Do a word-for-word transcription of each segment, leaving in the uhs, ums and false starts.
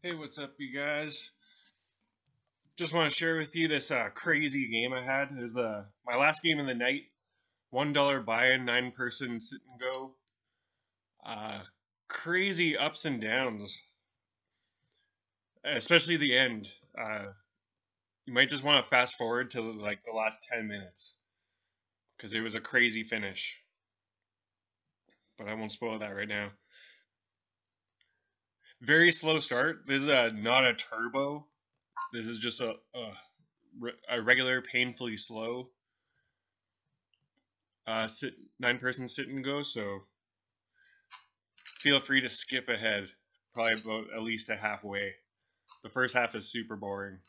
Hey, what's up, you guys? Just want to share with you this uh, crazy game I had. It was the my last game of the night. One dollar buy-in, nine-person sit and go. Uh, crazy ups and downs, especially the end. Uh, you might just want to fast forward to like the last ten minutes because it was a crazy finish. But I won't spoil that right now. Very slow start. This is a, not a turbo. This is just a, a, a regular, painfully slow uh, sit nine person sit and go. So feel free to skip ahead, probably about at least a halfway. The first half is super boring.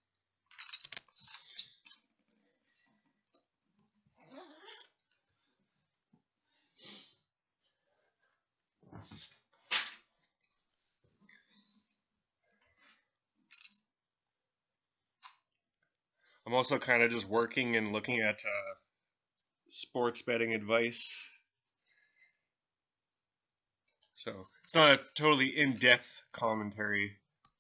I'm also kind of just working and looking at uh, sports betting advice. So it's not a totally in-depth commentary.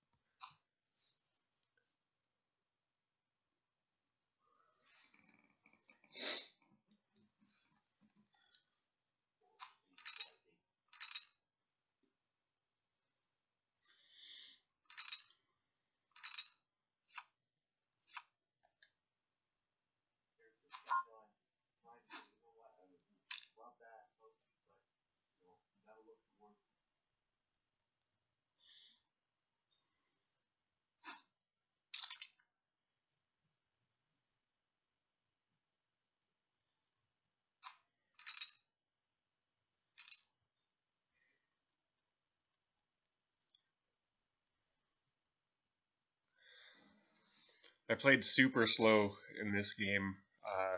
I played super slow in this game. Uh,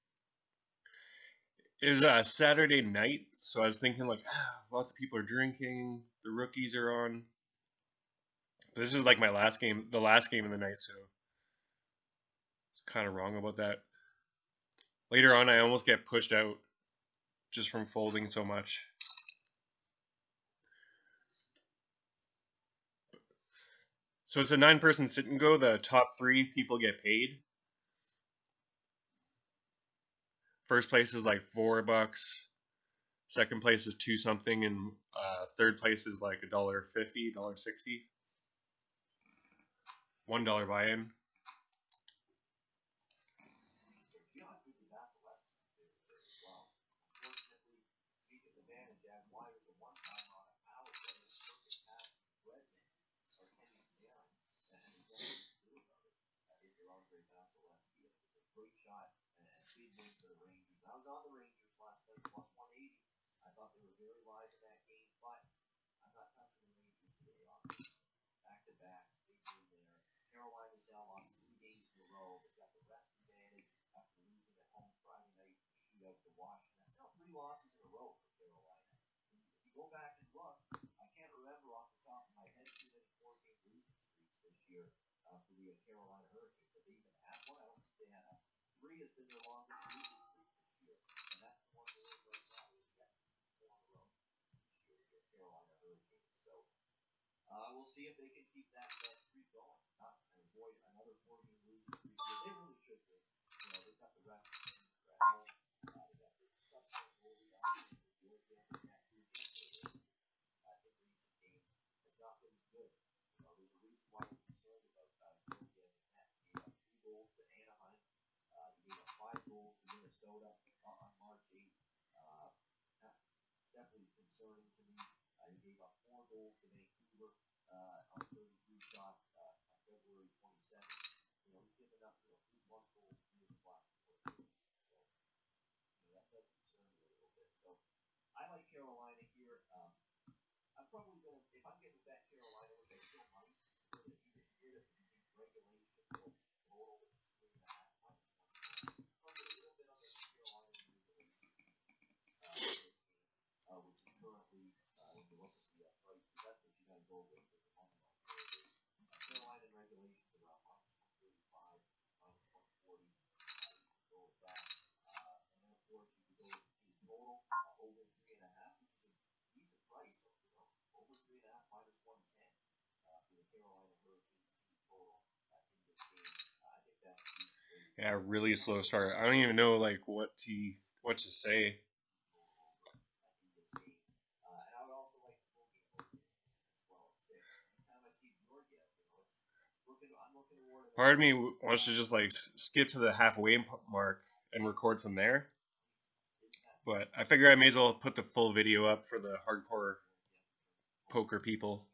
it was a Saturday night, so I was thinking like, ah, lots of people are drinking, the rookies are on. This was like my last game, the last game of the night, so it's kind of wrong about that. Later on, I almost get pushed out just from folding so much. So it's a nine-person sit and go. The top three people get paid. First place is like four bucks. Second place is two something, and uh, third place is like a dollar fifty, dollar sixty. One dollar buy-in. Yeah, really slow start. I don't even know like what to what to say. Part of me wants to just like skip to the halfway mark and record from there, but I figure I may as well put the full video up for the hardcore poker people.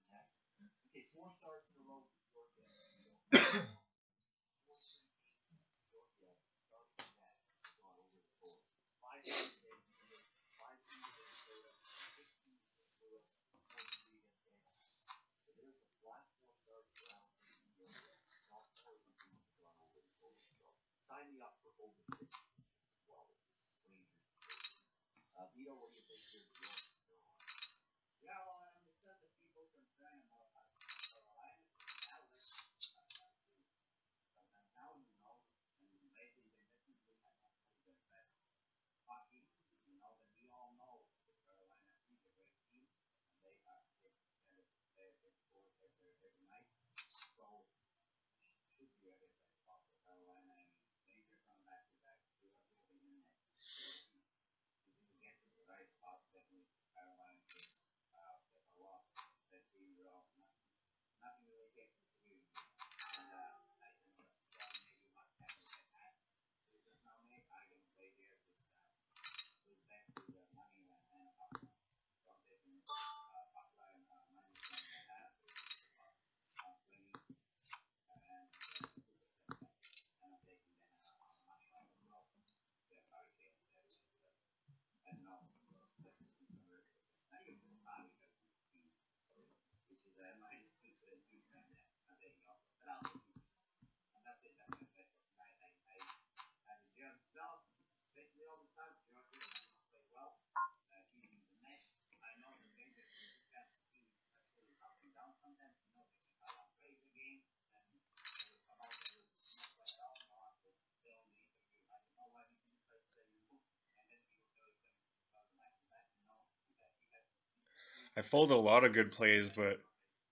I fold a lot of good plays, but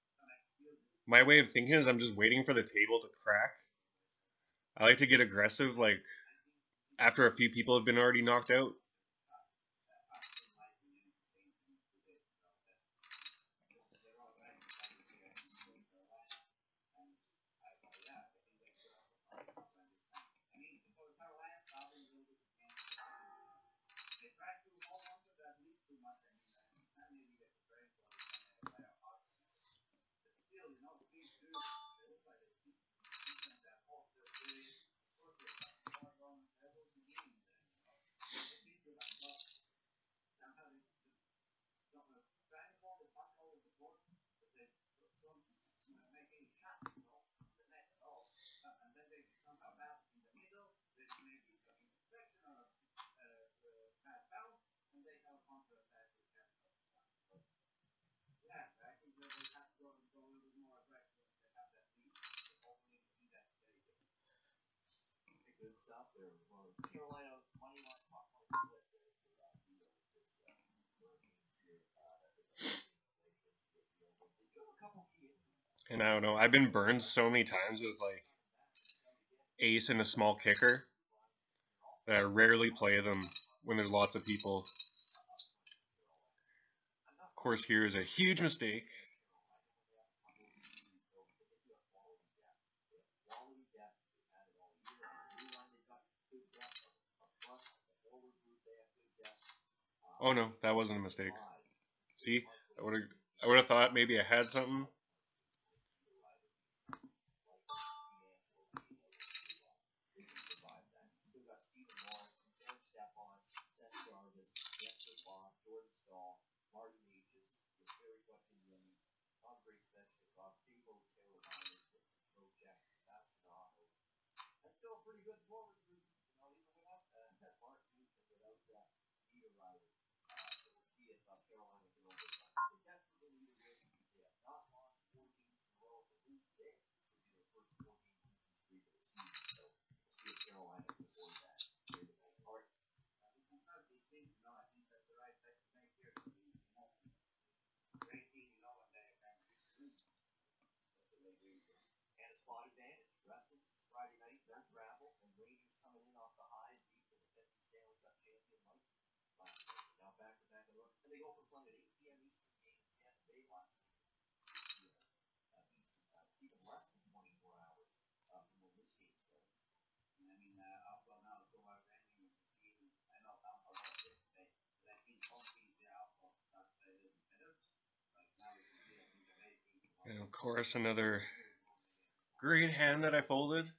my way of thinking is I'm just waiting for the table to crack. I like to get aggressive, like after a few people have been already knocked out. And I don't know, I've been burned so many times with like ace and a small kicker that I rarely play them when there's lots of people. Of course, here is a huge mistake. Oh no, that wasn't a mistake. See, I would have, I would have thought maybe I had something. And of course, another great hand that I folded.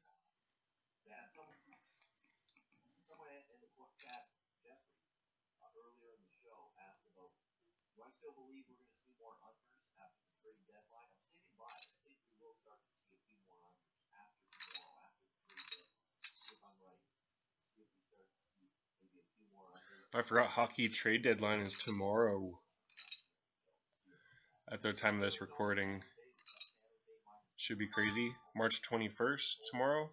I forgot hockey trade deadline is tomorrow at the time of this recording. Should be crazy. March twenty-first tomorrow.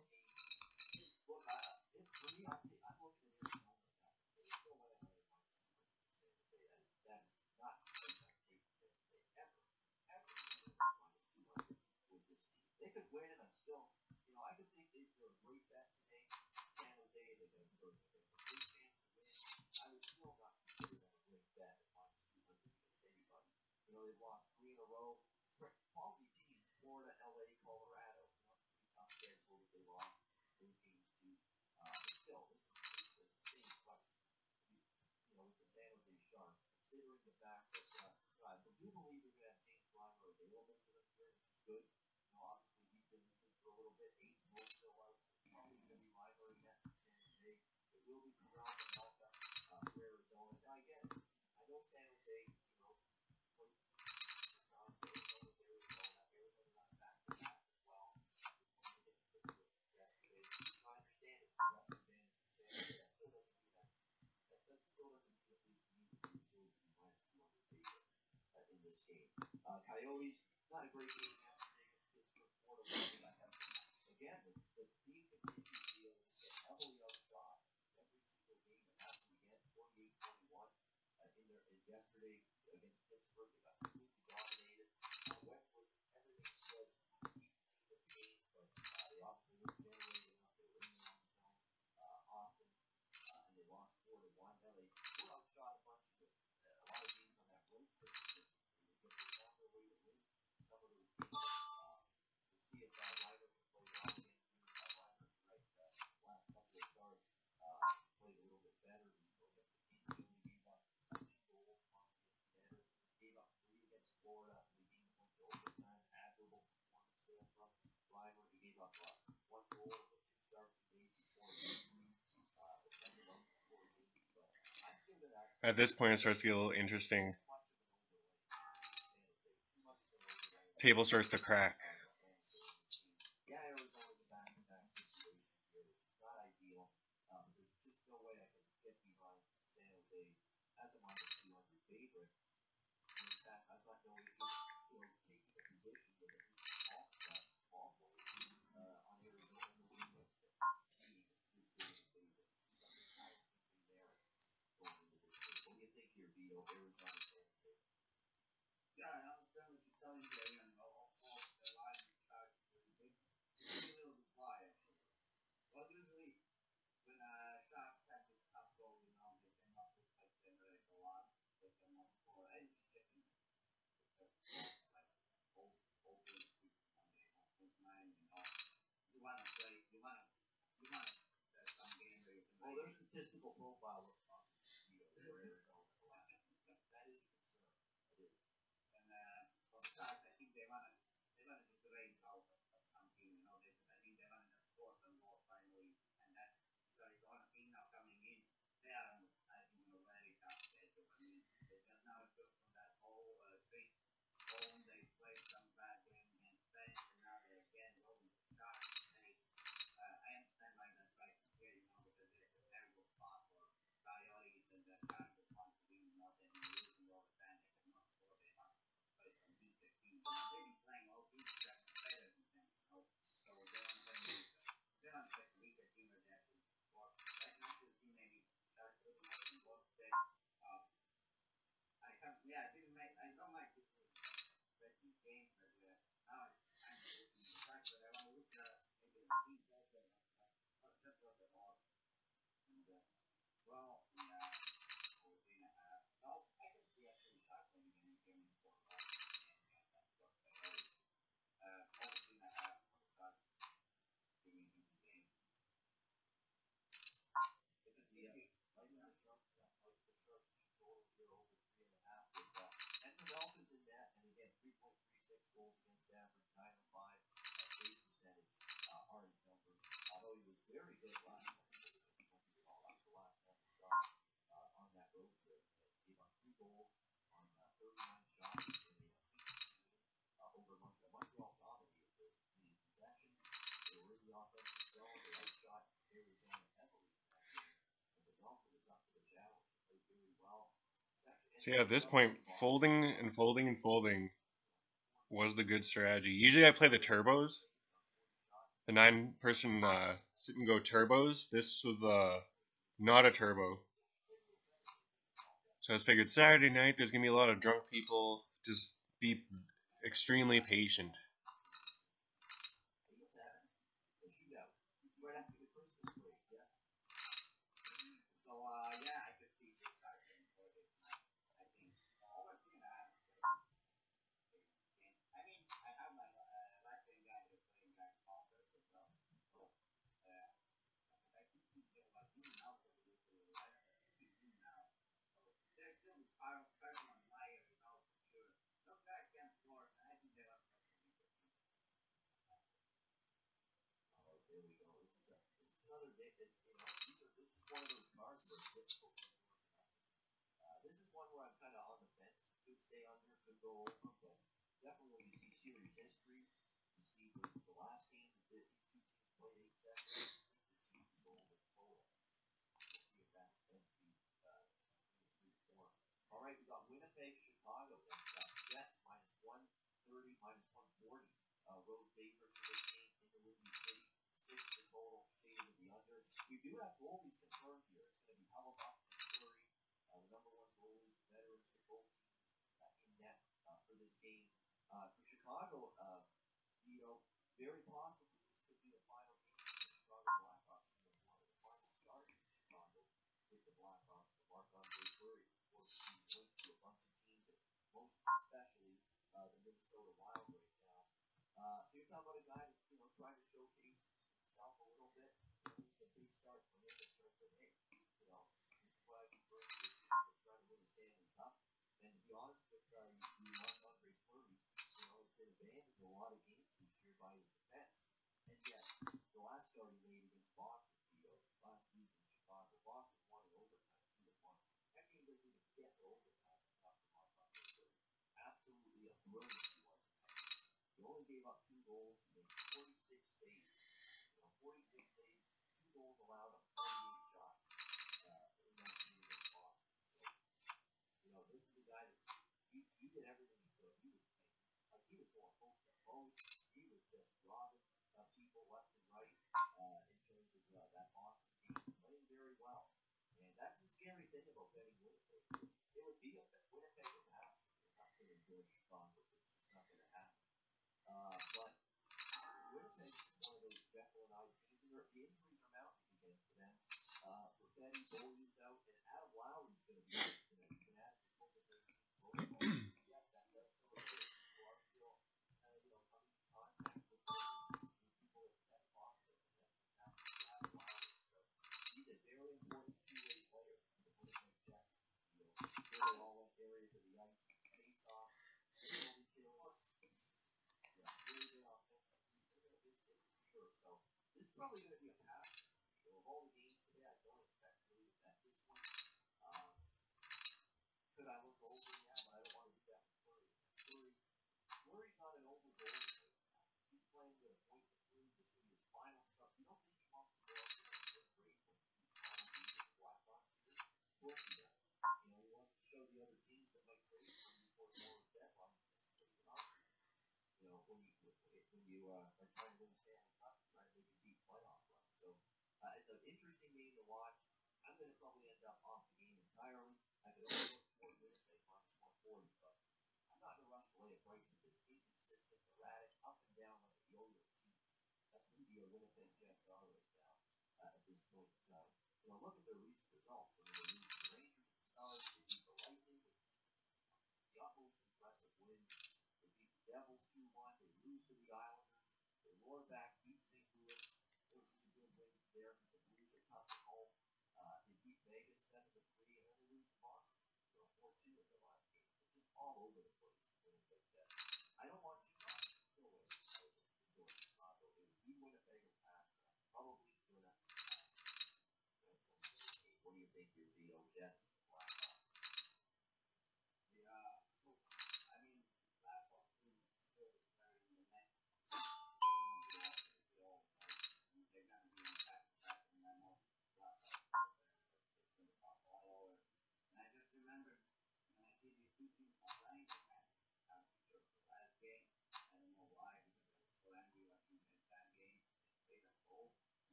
At this point, it starts to get a little interesting. Table starts to crack. So yeah, at this point, folding and folding and folding was the good strategy. Usually I play the turbos, the nine person uh, sit and go turbos. This was the not a turbo. So I just figured Saturday night there's gonna be a lot of drunk people. Just be extremely patient.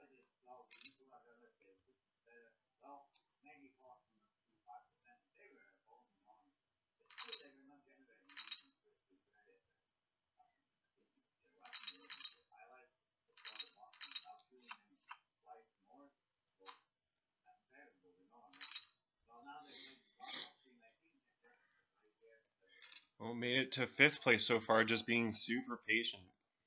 Well, made it to fifth place so far, just being super patient.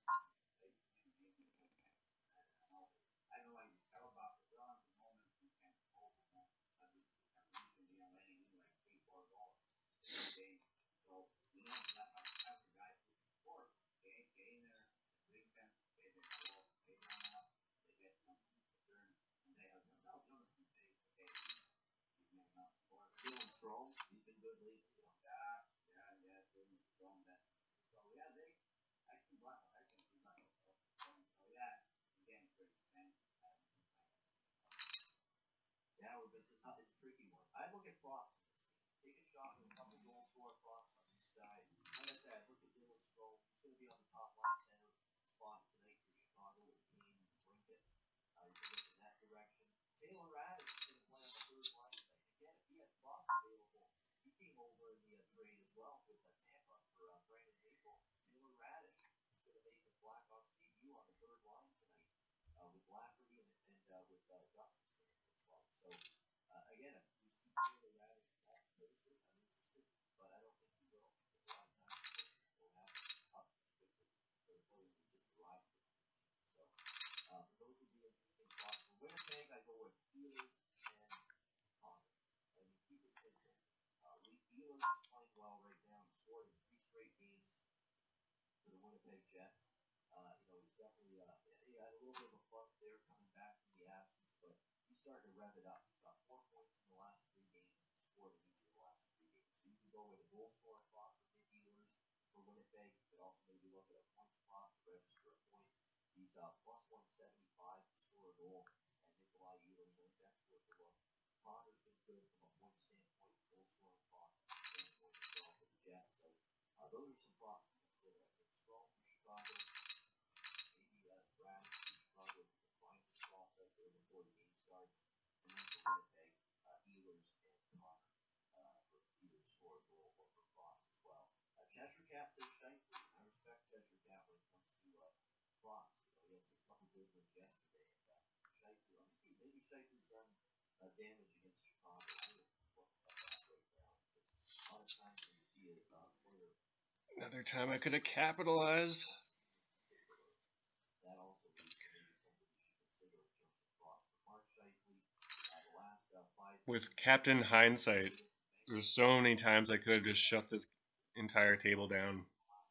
Another time I could have capitalized. With Captain Hindsight, there's so many times I could have just shut this entire table down.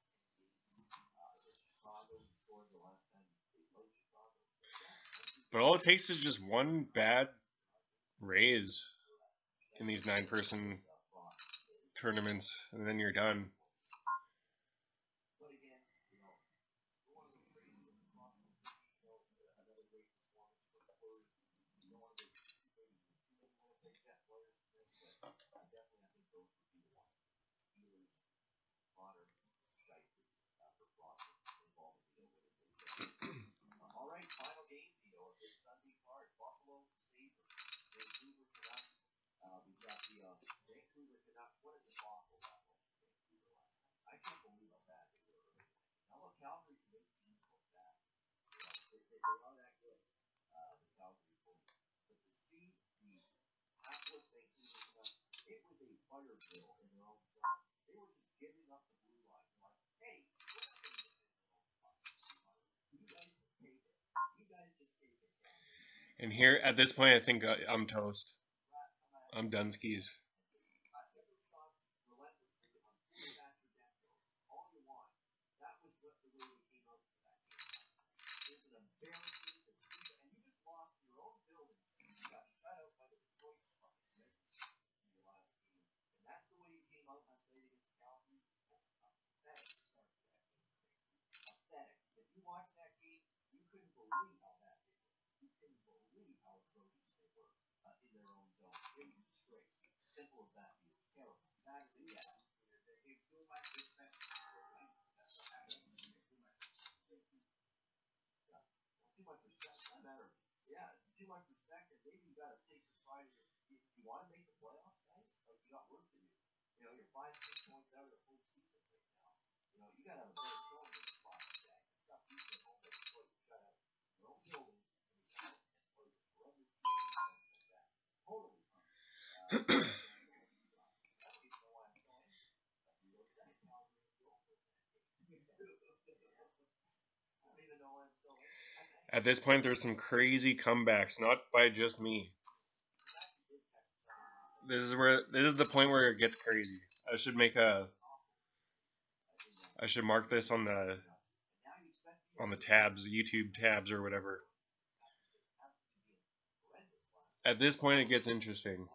But all it takes is just one bad raise in these nine-person tournaments, and then you're done. And here, at this point, I think I'm toast. I'm done skis. At this point, there's some crazy comebacks, not by just me. This is where this is the point where it gets crazy. I should make a. I should mark this on the on the tabs, the YouTube tabs or whatever. At this point, it gets interesting.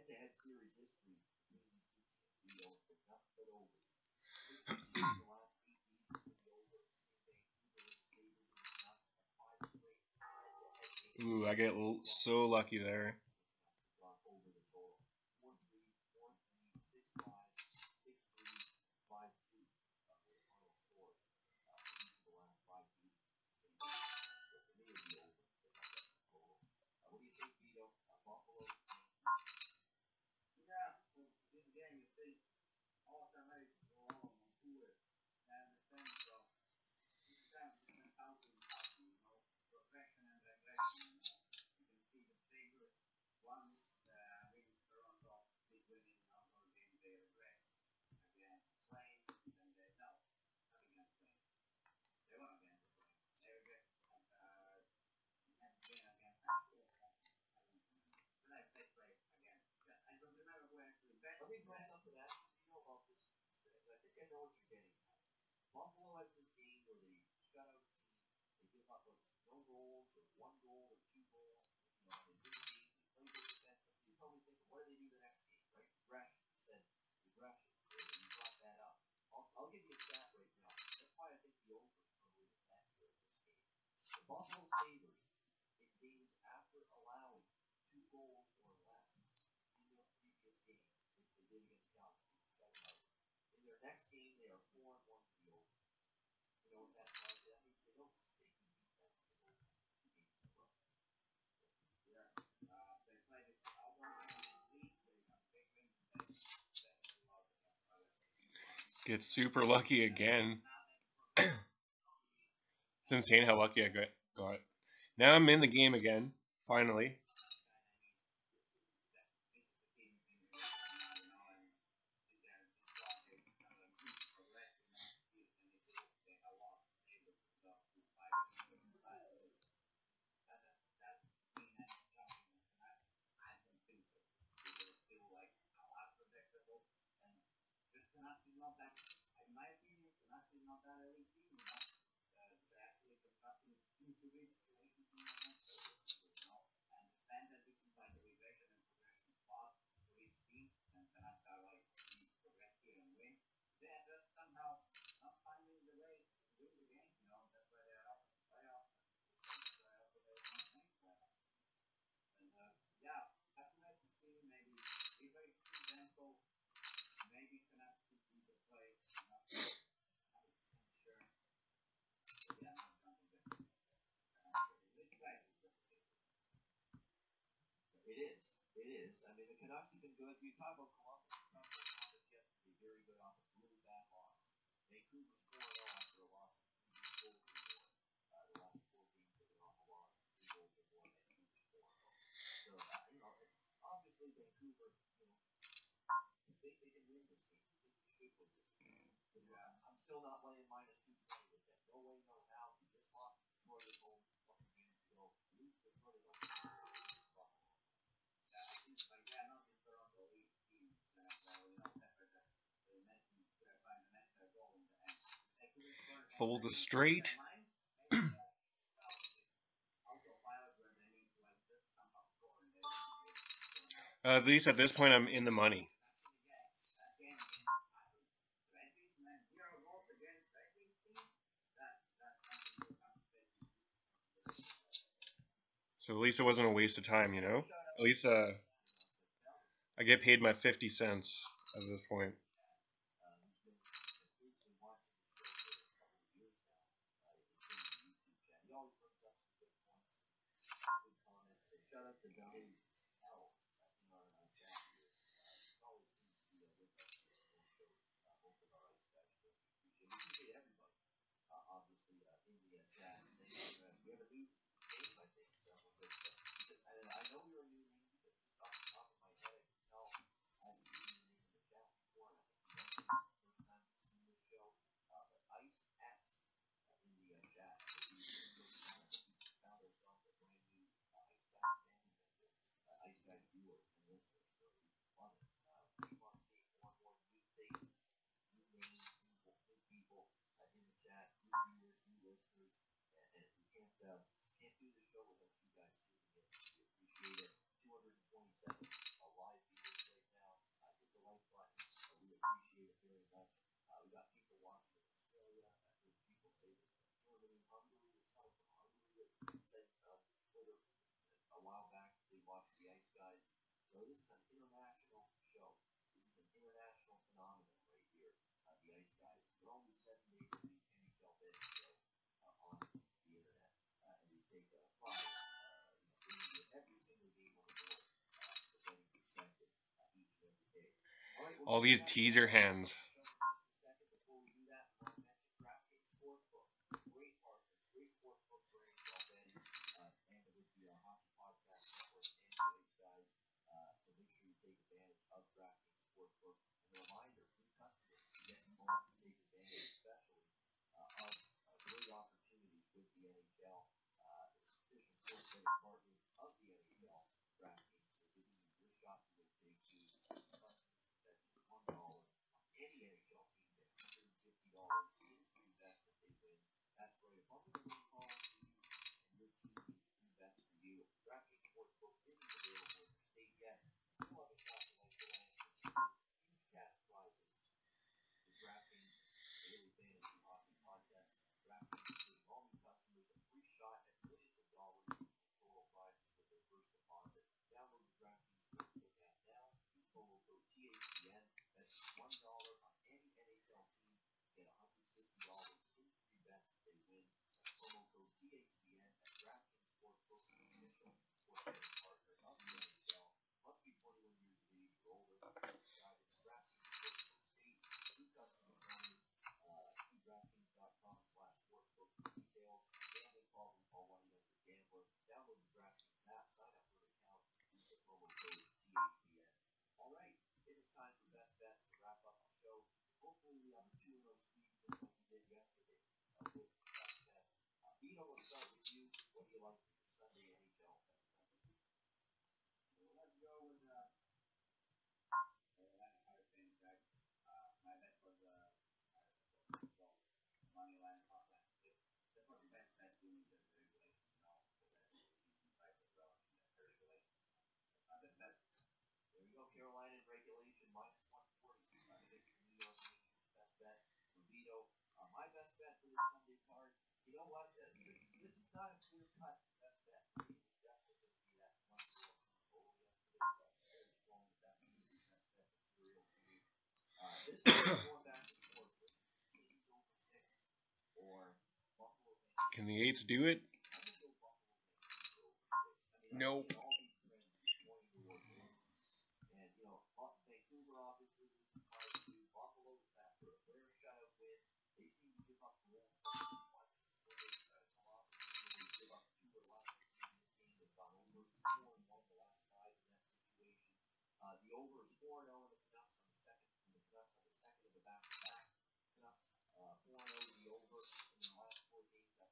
head-to-head series history between these two teams. We almost get nothing but overs. sixteen in the last eight games for the over between Vancouver and the Sabres and the Canucks, and five straight head-to-head games. Ooh, I get l- so lucky there. Over the total. four three, four three, six five, six three, five two. Uh, were the final scores uh, for each of the last five games. So for me, it'd be over. Total. Uh, what do you think, Vito? Uh, Buffalo? Yeah, well, this game you see all the way to go on Vancouver. I understand, so this is kind of just mentality in hockey, you know, progression and regression. You know, you can see the Sabres one uh, win Toronto, big win in outdoor game, they regress against Flames, and they no, not against Flames. They won against the Flames. They regress and uh, next game against Nashville. So I don't remember. Then I played play against. Just I don't remember who actually bet. Let me throw something at you, Vito, about this. I think I know what you're getting at. Buffalo has this game where they shut out a team. They give up what, no goals or one goal or two goals. You know, they win the game. They play good defensively. You're probably thinking, what do they do the next game, right? Regression. You said regression. You brought that up. I'll, I'll give you a stat right now. That's why I think the over is probably the bet here in this game. The Buffalo Sabres, in games after allowing two goals or less in their previous game, which they did against Calgary, shut them out. In their next game, they are four and one to the over. You know what that tells you? That means they don't sustain the defense the whole two games in a row. Yeah, uh, they play this outdoor game in leagues. They got big wins and they definitely lost against others. Get super lucky again. It's insane how lucky I got. got. Now I'm in the game again, finally. Canucks is not that, in my opinion, Canucks is not that elite team, you know. Uh, they actually can trust in to win situations in the next you know. I understand that this is like a regression and progression spot for each team, and Canucks are like progress here and win. They are just somehow not finding the way to win the games, you know. That's why they are out of the playoffs. That's why also they are not winning playoffs. And uh, yeah, I have to wait and see. Maybe if I see Demko, maybe Canucks could do the play. I'm not one hundred percent sure. But yeah, I'm not jumping there. This place is just It is. It is. I mean, the Canucks have been good. You talk about Columbus. You talked about Columbus yesterday. Very good off a really bad loss. Vancouver's four and oh after a loss of three goals or more. Uh, the last four games have been off a loss of three goals or more. Vancouver's four and oh. So, uh, you know, obviously Vancouver, you know, you think they can win this game. You think they should win this game. But, yeah, I'm still not laying minus two twenty with them. No way, no how. You just lost to Detroit at home a couple games ago. Lose to Detroit at home. yeah, I think like yeah, not just Toronto Leafs team. Uh, well, you know, Pepper that they met and uh, find the net uh, goal in the end. They couldn't score. Fold a straight. Maybe uh, autopilot where they need to like just somehow score and they don't. Uh, at least at this point, I'm in the money. So at least it wasn't a waste of time, you know? At least uh, I get paid my fifty cents at this point. Shout out to Valley L in our uh, chat here. Uh, always seems to be uh, with us on shows. Uh, both of our ice guys, so we appreciate, we appreciate everybody. Uh, obviously, uh, in the uh, chat. And then uh, we have a new name, I think. Uh, with, uh, I, I know you're a new name because just off the top of my head, I can tell I haven't seen your name in the chat before, and I think you mentioned this the first time you've seen this show. Uh, but Ice X uh, in the uh, chat. So we, we, I think we found ourselves a brand new uh, Ice Guys family member, uh, Ice Guys viewer and listener. So we love it. Uh, we keep on seeing more and more new faces, new names, new, new people uh, in the chat, new viewers, new listeners, and, and we can't uh, can't do the show without you guys tuning in. We appreciate it. two hundred twenty-seven uh, live viewers Hewitt said on Twitter a while back they watched the Ice Guys. So this is an international show. This is an international phenomenon right here. Uh, the Ice Guys. They're only seven days a week N H L betting show uh, on the internet, uh, and they take a pride, uh, you know, bringing you every single game on the board uh, for betting perspective uh, each and every day. All right, we'll All get to these that teaser uh, hands. show in just a second. Before we do that, I want to mention DraftKings Sportsbook. Great partners, great sportsbook for N H L betting, uh, and with the uh, Hockey Podcast Network and the Ice Guys. Uh, so make sure you take advantage of DraftKings Sportsbook. And a reminder, new customers get involved and take advantage, especially uh, of uh, great opportunities with the N H L. Uh, it's official sports betting partners of the N H L. DraftKings, they're giving you your shot to win big too. Customers bet just one dollar on any N H L team get one hundred fifty dollars in free bets if they win. That's right. If I'm going to win calls for you and your team needs free bets for you, DraftKings Sportsbook isn't available in your state yet. You still have a shot to light the lamp with huge cash prizes. The DraftKings Daily Fantasy Hockey Contest. DraftKings is giving all new customers a free shot at millions of dollars in total prizes with their first deposit. Download the DraftKings Sportsbook app now. Use promo code T H P N. That's just one dollar on any N H L team. Get one hundred fifty dollars in free bets if they win. That's promo code T H P N at DraftKings Sportsbook, official sports betting partner of the N H L. Must be twenty-one years of age or older. Reside in the DraftKings Sportsbook state. New customers only. Uh, see DraftKings.com slash sportsbook for details. Gambling problem, call one eight hundred gambler. Download the DraftKings app. Sign up for an account. Use the promo code T H P N. All right, it is time for best bets to wrap up the show. Hopefully we have a two and oh sweep just like we did yesterday uh, with best bets. Uh, Vito, let's start with you. What do you like for your Sunday N H L best bet? Well, let's go with uh, Atlanta Hurricanes, guys. Uh, my bet was uh, so money line, top line split. That's what the best bet doing just the regulations, you know, because that's a decent price as well. And the regulations, that's my best bet. There you go, Carolina in regulation, minus one forty uh, against the New York Rangers. Best bet for Vito. Uh, my best bet for this Sunday card, you know what? Uh, this is not a clear-cut best bet for me. It was definitely going to be that one fourteen total yesterday, but very strong that that was going to be best bet material for me. Uh, this one is going back and forth with Kings over six or Buffalo Wings. Can the eights do it? I'm going to go Buffalo Wings over six. I mean, Nope. I've seen all these trends pointing towards Wings. And, you know, Vancouver obviously losing five two. Buffalo, that rare shutout win. They seem to give up goals so much when they uh, come off the game. They give up two or less in this game. They've gone over four and one the last five in that situation. Uh, the over is four and oh in the Canucks on the second. The Canucks on the second of the back-to-back. Canucks uh, four and oh the over in the last four games. That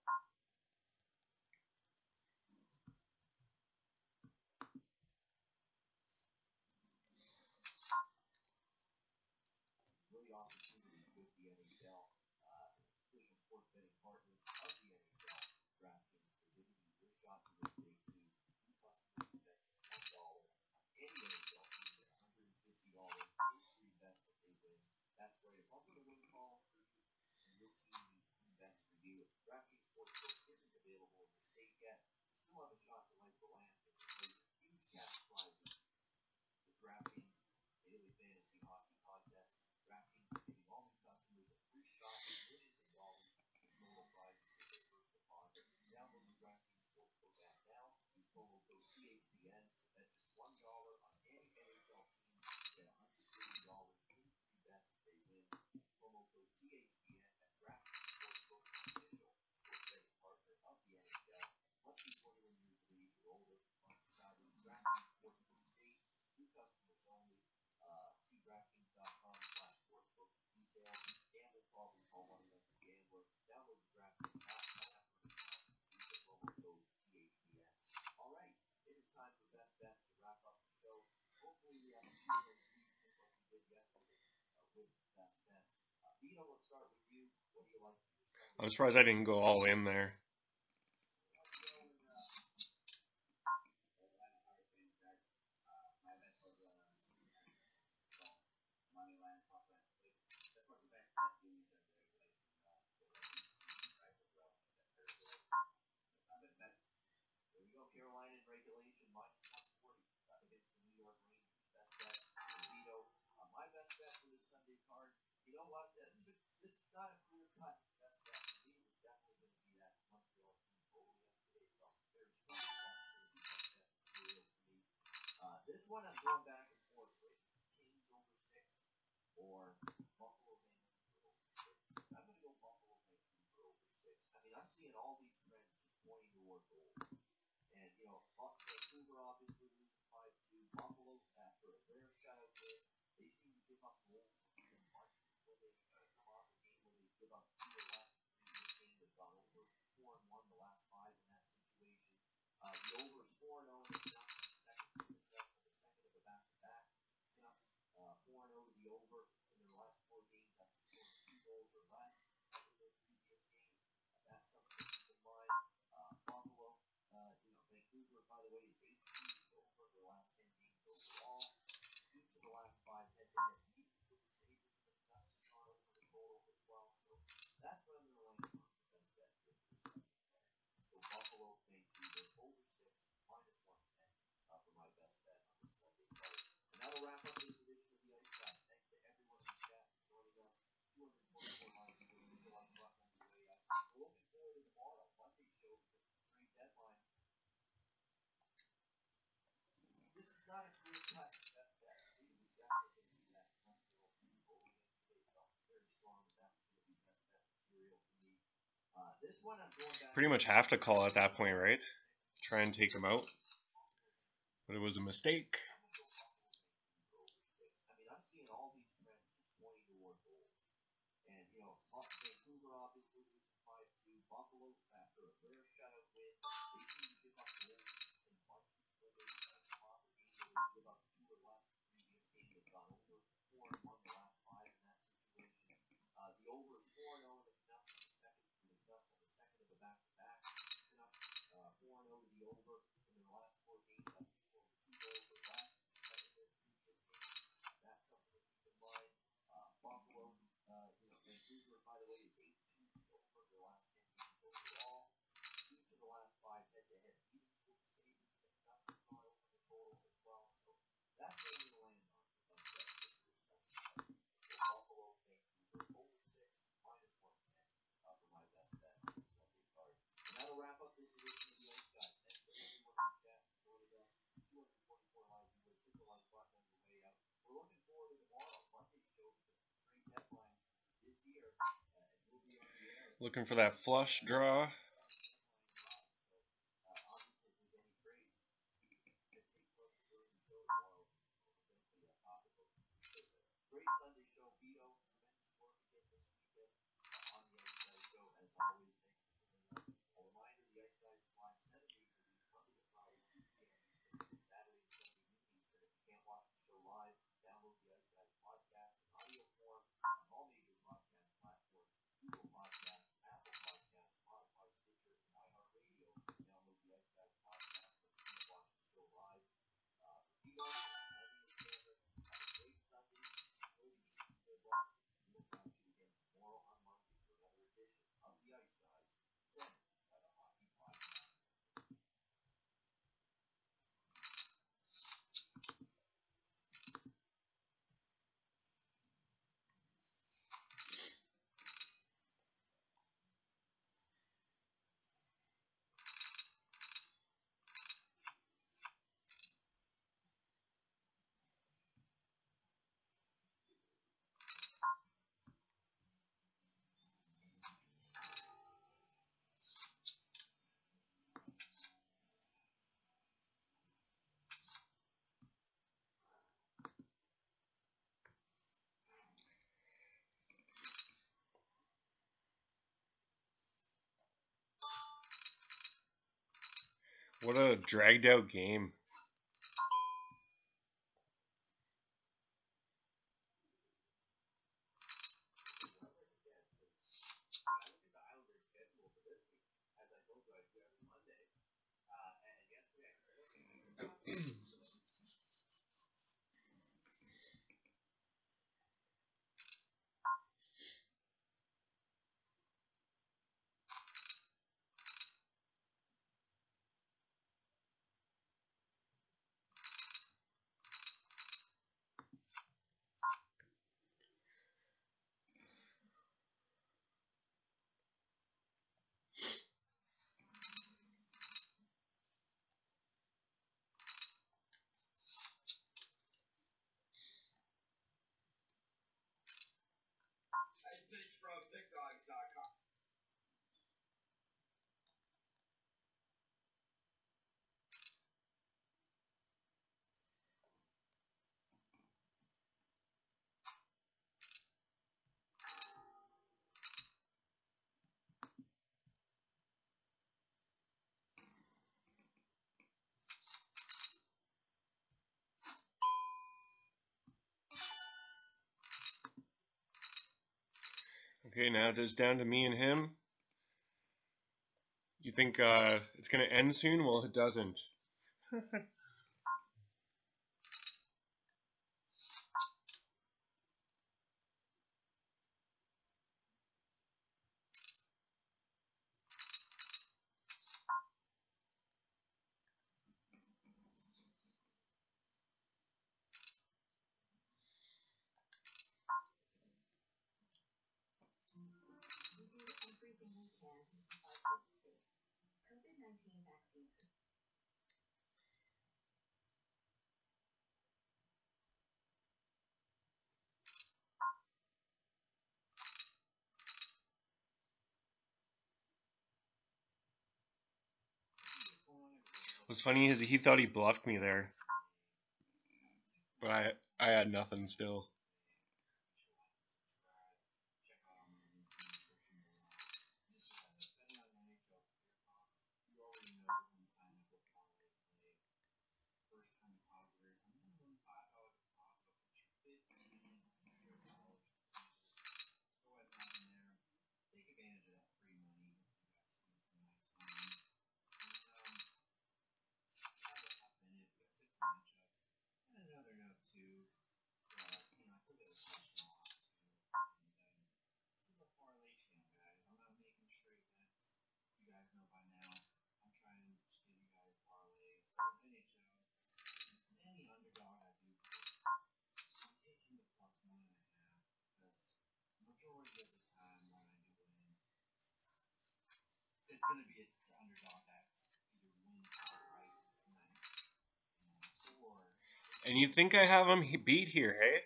really opportunity with the N H L. Uh, official sports betting partner of the N H L, DraftKings. They're giving you your shot to win big too. New customers can bet just one dollar on any N H L team. Get one hundred fifty dollars in free bets if they win. That's right. If I'm going to win calls for you and your team needs free bets for you, DraftKings Sportsbook isn't available in your state yet. You still have a shot to light the lamp and play huge cash prizes. The DraftKings Daily Fantasy Hockey Contest. DraftKings is giving all new customers a free shot at millions of dollars in total prizes with their first deposit. Download the DraftKings Sportsbook app now. Use promo code T H P N. That's just one dollar on any N H L team. Get one hundred fifty dollars in free bets if they win. Promo code T H P N at DraftKings Sportsbook, official sports betting partner of the N H L. Must be twenty-one years of age or older. Must reside in the DraftKings Sportsbook state. New customers only. Uh, see DraftKings.com slash sportsbook for details. Gambling problem, call one eight hundred gambler. Download the DraftKings app. Sign up for an account. Use the promo code T H P N. All right, it is time for best bets to wrap up the show. Hopefully we have a two and oh sweep just like we did yesterday uh, with best bets. Uh, Vito, let's start with you. What do you like for your Sunday? I'm surprised I didn't go all in there. Let's go with uh, Atlanta Hurricanes, guys. Uh, my bet was uh, so money line, top line split. That's what the best bet doing just the regulations, you know, because that's a decent price as well. And the regulations, that's my best bet. minus one forty uh, against the New York Rangers. Best bet for Vito. Uh, my best bet for this Sunday card. You know what? This is, this is not a clear cut best bet. For me, it was definitely going to be that Montreal team total yesterday. It felt very strong. Best bet material for me. Uh, this one I'm going back and forth with. Kings over six or Buffalo Vancouver over six. I'm going to go Buffalo Vancouver over six. I mean, I'm seeing all these trends just pointing toward goals. And, you know, Vancouver obviously losing five two. Buffalo, after a rare shutout win, they seem to give up goals in bunches when they uh, come off a game where they give up two or less. The game they've gone over four and one the last five in that situation. Uh, the over is four and oh in the Canucks on the second, the Canucks on the second of a back-to-back. Canucks uh, four and oh to the over in their last four games after scoring two goals or less in their previous game. Uh, that's something to keep in mind. Uh, Buffalo, uh, you know, Vancouver, by the way, is eight two over their last ten games overall. Each of the last five head-to-head meetings with the Sabres and the Canucks have gone over the total as well. So that's what I'm going to land on the best bet here for this Sunday card. So Buffalo, Vancouver, over six, minus one ten uh, for my best bet on this Sunday card. And that'll wrap up this edition of the Ice Guys. Thanks to everyone in the chat for joining us. two hundred twenty-four lines for the Nikolai Button on the way up. We're looking forward to tomorrow, Monday's show, because of the trade deadline. This is not a clear cut best bet. We was definitely going to be that Montreal team over yesterday. Felt very strong that that was going to be best bet material for me. Uh, this one I'm going back. Pretty much have to call at that point, right? Try and take him out. But it was a mistake. I mean, I'm seeing all these trends just pointing toward goals. And, you know, Vancouver obviously losing five two. Buffalo, after a rare shutout win, they seem to give up goals in bunches when they come off a game where they give up two or less. The previous game they've gone over four and one the last five in that situation. Uh, the over is four and oh in the Canucks on the second, in the Canucks on the second of a back-to-back. Canucks uh, four and oh to the over in their last four games after scoring two goals or less uh, in their previous game. That's something to keep in mind. Uh, Buffalo, uh, you know, Vancouver, by the way, is eight two over their last ten games overall. Each of the last five head-to-head meetings with the Sabres and the Canucks have gone over the total as well. So that's where I'm going to land on the best bet here for this Sunday card. So Buffalo, Vancouver, over six, minus one ten uh, for my best bet on this Sunday card. And that'll wrap up this edition of the Ice Guys. Thanks to everyone in the chat for joining us. two hundred twenty-four live viewers. Hit the like button on your way out. We're looking forward to tomorrow, Monday's show, because the trade deadline is here, uh, and we'll be on the air. Looking for that flush draw. So, uh, obviously, if there's any trades that take place during the show tomorrow, we'll definitely uh, talk about them. Great Sunday show, Vito. Tremendous work again this weekend uh, on the Ice Guys show. As always, thanks for joining us. A reminder, the Ice Guys is live seven days a week, Monday to Friday, two p.m. Eastern, and Saturday and Sunday noon Eastern. If you can't watch the show live, download the Ice Guys podcast in audio form on all major podcast platforms: Google Podcasts, Apple Podcasts, Spotify, Stitcher, and iHeartRadio. Download the Ice Guys podcast if you can't watch the show live. Uh, for Vito, my name is Cameron. Have a great Sunday. Enjoy the games. Good luck. We will talk to you again tomorrow on Monday for another edition of the Ice Guys, presented by the Hockey Podcast. What a dragged out game. Okay, now just down to me and him. You think uh, it's gonna end soon? Well, it doesn't. What's funny is he thought he bluffed me there, but I I had nothing still. And you think I have him beat here, hey?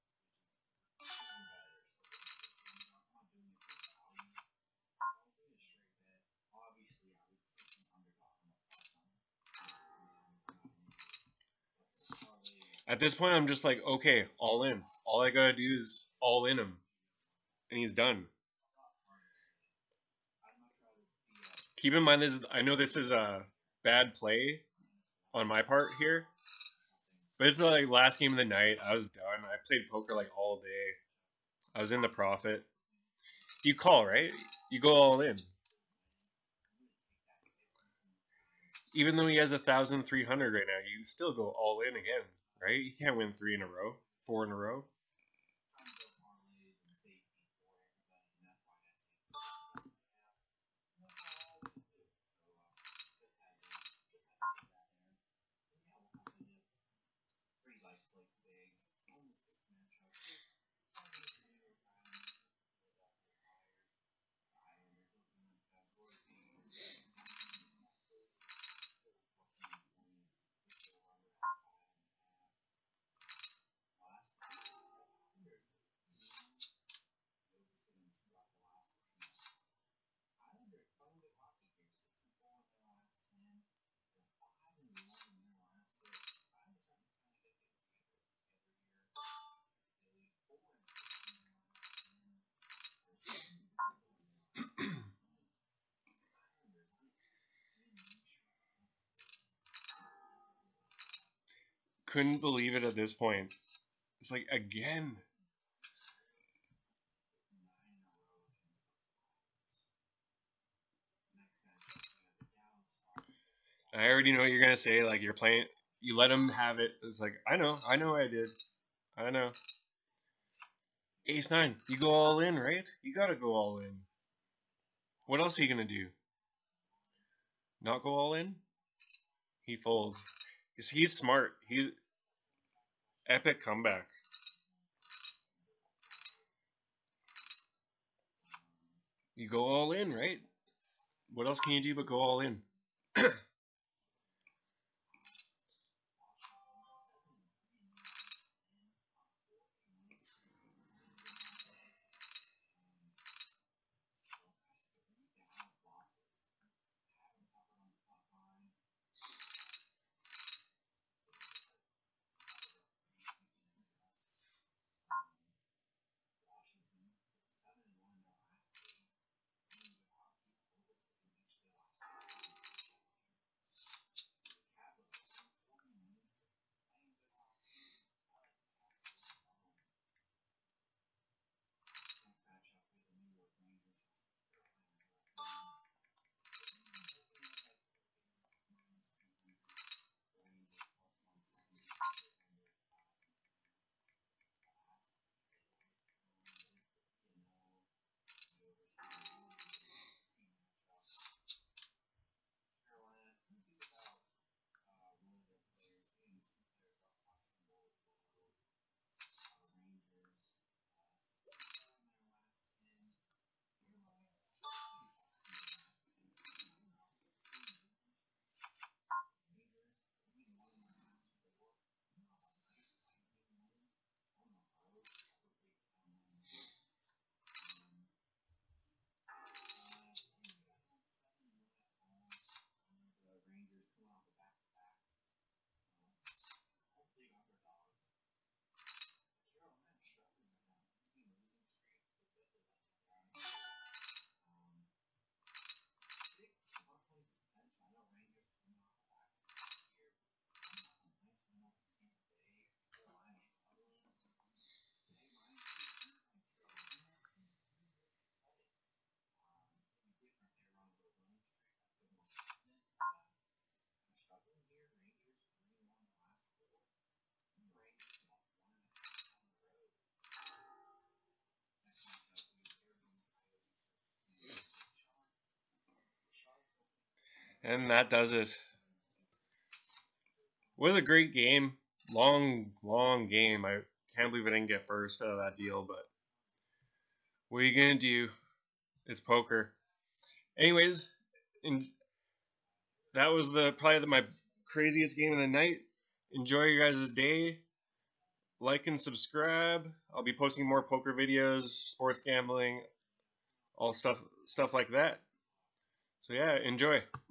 At this point, I'm just like, okay, all in. All I gotta do is all in him, and he's done. Keep in mind, this. I know this is a bad play on my part here, but it's not like last game of the night. I was done. I played poker like all day. I was in the profit. You call, right? You go all in. Even though he has a thousand three hundred right now, you still go all in again, right? You can't win three in a row, four in a row. Couldn't believe it at this point. It's like, again. I already know what you're going to say. Like, you're playing, you let him have it. It's like, I know, I know I did. I know. Ace nine, you go all in, right? You got to go all in. What else are you going to do? Not go all in? He folds. He's, he's smart. He's epic comeback. You go all in, right? What else can you do but go all in? And that does it. Was a great game. Long, long game. I can't believe I didn't get first out of that deal, but what are you gonna do? It's poker. Anyways, in, that was the probably the, my craziest game of the night. Enjoy your guys' day. Like and subscribe. I'll be posting more poker videos, sports gambling, all stuff stuff like that. So yeah, enjoy.